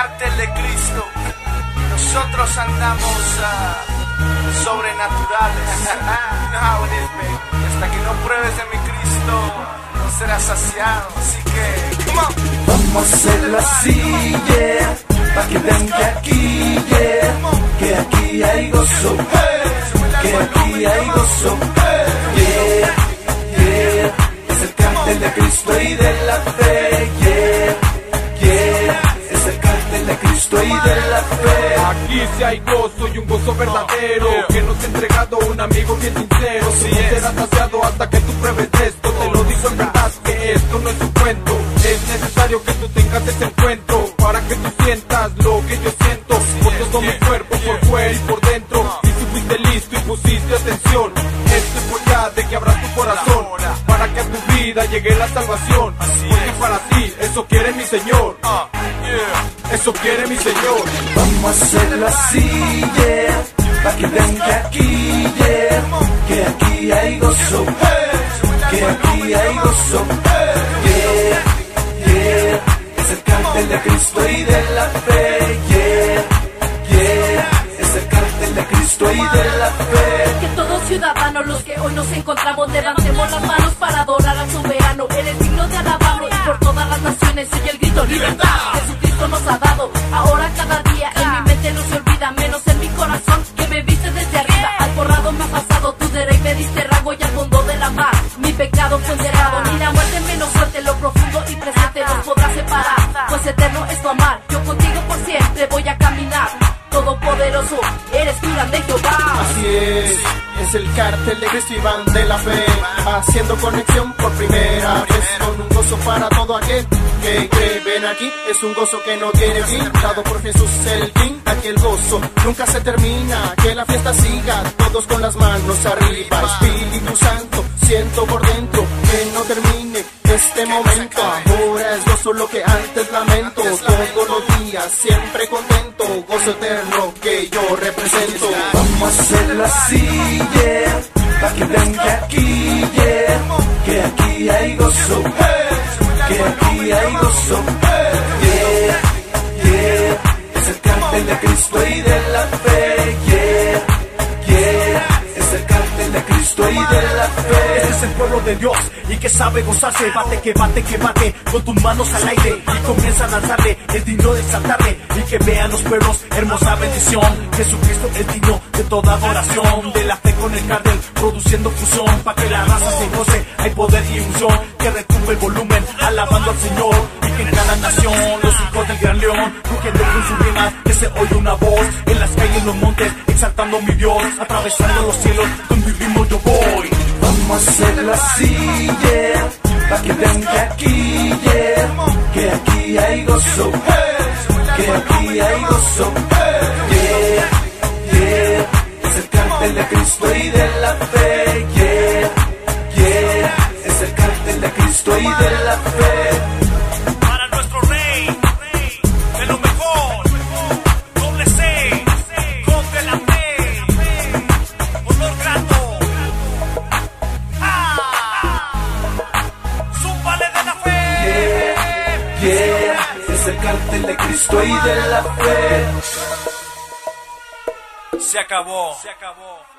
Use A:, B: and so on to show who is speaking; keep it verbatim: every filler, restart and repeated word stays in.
A: cartel de Cristo. Nosotros andamos uh, sobrenaturales. You know how it is, baby. Y hasta que no pruebes de mi Cristo, no serás saciado. Así que, come on.
B: Vamos a hacerlo así, yeah. Pa' que vean que aquí, yeah. Que aquí hay gozo, que aquí hay gozo, yeah, yeah. Es el cartel de Cristo y de la fe, yeah, yeah. Es el cartel de Cristo y de la fe.
C: Aquí sí hay gozo y un gozo verdadero, que nos ha entregado un amigo bien sincero. Si serás saciado hasta que tú pruebes esto. Te lo digo en verdad que esto no es un cuento. Es necesario que tú tengas ese encuentro para que tú sientas lo que yo siento. Por todo mi cuerpo, por fuera y por dentro. Y si fuiste listo y pusiste atención, esto es ya de que abras tu corazón para que a tu vida llegue la salvación. Porque para ti eso quiere mi Señor. Eso quiere mi Señor.
B: Vamos a hacerlo así, yeah. Pa' que vean que aquí, yeah. Que aquí hay gozo, que aquí hay gozo, yeah, yeah. Es el cartel de Cristo y de la fe, yeah, yeah. Es el cartel de Cristo y de la fe.
D: Que todos ciudadanos los que hoy nos encontramos levantemos las manos para adorar al soberano. Eres digno de alabarlo y por todas las naciones oye el grito libertad. Jesucristo nos ha dado ahora cada día. En mi mente no se olvida, menos en mi corazón, que me viste desde arriba. Al borrado me ha pasado tu derecho y me diste rango y al fondo de la mar mi pecado fue enterrado. Ni la muerte menos suerte, lo profundo y presente nos podrá separar, pues eterno es tu amar. Yo contigo por siempre voy a caminar. Todopoderoso, eres tú grande Jehová.
E: Así es, es el cartel de Cristo y van de la fe, haciendo conexión por primera vez, con un gozo para todo aquel que cree. Ven aquí, es un gozo que no tiene fin, dado por Jesús el fin. Aquí el gozo nunca se termina, que la fiesta siga, todos con las manos arriba. Espíritu Santo, siento por dentro que no termine este momento. Ahora es gozo lo que antes lamento, todos los días siempre contento, gozo eterno que yo represento.
B: Vamos a hacerlo así, yeah. Pa' que vean que aquí, yeah. Que aquí hay gozo, que aquí hay gozo, yeah, yeah. Es el cartel de Cristo y de la fe, yeah, yeah. Es el cartel de Cristo y de la fe.
F: Este es el pueblo de Dios y que sabe gozarse. Bate, que bate, que bate con tus manos al aire y comienza a lanzarle, es digno de exaltarle. Y que vean los pueblos, hermosa bendición. Jesucristo es digno de toda adoración. De la fe con el cartel, produciendo fusión, pa' que la raza se goce. Hay poder y unción que retumbe el volumen, alabando al Señor. Y que en cada nación, los hijos del gran león, rugiendo con sus rimas, que se oye una voz. En las calles, los montes, exaltando mi Dios, atravesando los cielos, con mi ritmo yo voy.
B: Vamos a hacerlo así, yeah. Pa' que vean que aquí, yeah. Que aquí hay gozo, que aquí hay gozo, yeah, yeah. Es el cartel de Cristo y de la fe, yeah, yeah. Es el cartel de Cristo y de la fe.
F: Para nuestro rey, de lo mejor, doble C, con de la fe, olor grato. Zúmbale de la fe.
B: Yeah, yeah. Es el cartel de Cristo y de la fe.
F: Se acabó. Se acabó.